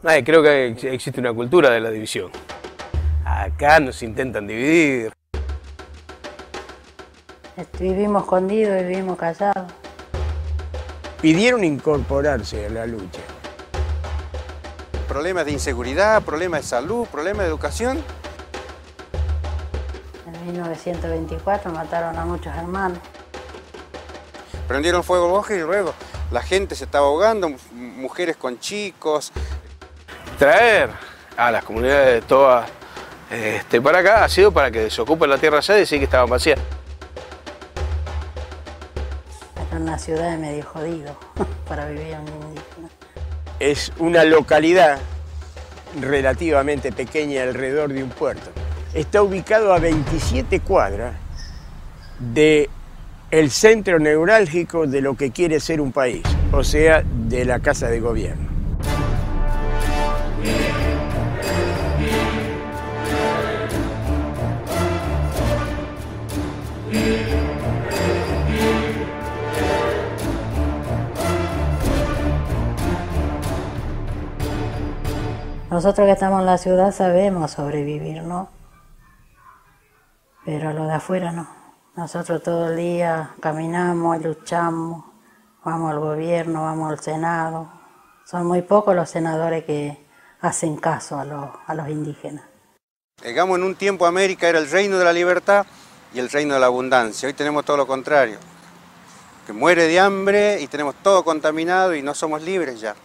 Creo que existe una cultura de la división. Acá nos intentan dividir. Vivimos escondidos y vivimos callados. Pidieron incorporarse a la lucha. Problemas de inseguridad, problemas de salud, problemas de educación. En 1924 mataron a muchos hermanos. Prendieron fuego al bosque y luego la gente se estaba ahogando, mujeres con chicos. Traer a las comunidades de Toa para acá ha sido para que desocupen la tierra allá y decir que estaban vacías. Acá en la ciudad es medio jodido para vivir un indígena. Es una localidad relativamente pequeña alrededor de un puerto. Está ubicado a 27 cuadras del centro neurálgico de lo que quiere ser un país, o sea, de la Casa de Gobierno. Nosotros que estamos en la ciudad sabemos sobrevivir, ¿no? Pero los de afuera no. Nosotros todo el día caminamos, luchamos, vamos al gobierno, vamos al Senado. Son muy pocos los senadores que hacen caso a los indígenas. Digamos, en un tiempo América era el reino de la libertad y el reino de la abundancia. Hoy tenemos todo lo contrario, que muere de hambre y tenemos todo contaminado y no somos libres ya.